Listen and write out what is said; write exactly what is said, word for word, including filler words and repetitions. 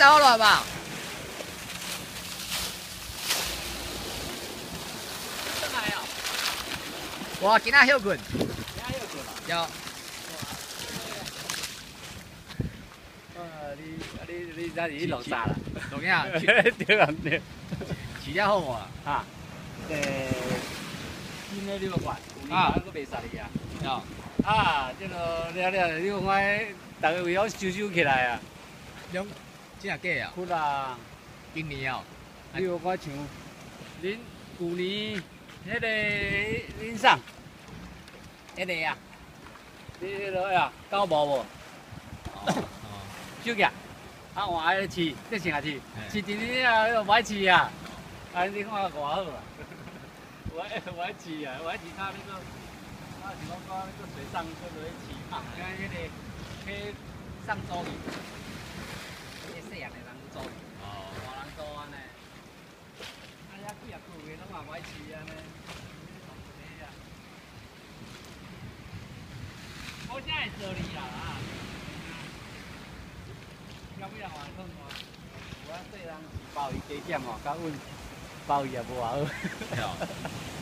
好热吧？ 真来啊！ 哇，今仔休困。 今仔休困啊？ 有。 呃，你你你那你弄啥啦？ 怎么样？ 对啊对。 饲了好无啊？ 哈。诶，今日六块，有年还佫卖杀你啊？ 有。 啊，这个了了，你看，大家为了收收起来啊。 两，真啊假啊？ 不啦， 今年哦。 你有看像，恁去年迄个恁送，迄个啊，你迄个呀，狗毛无？ 哦。 手夹，啊换迄个饲，这啥饲？饲伫你啊，迄个歪饲啊，啊你看偌好啊！歪歪饲啊，歪饲它那个。啊，是讲讲那个水上这个起航，你看那个去上周里，那些细汉的人做，哦，大人做安尼，啊，遐几啊句个拢嘛歹饲安尼，我现在做你啦啊，要不要换算换？我细人是鲍鱼加减哦，较稳，鲍鱼也无偌好。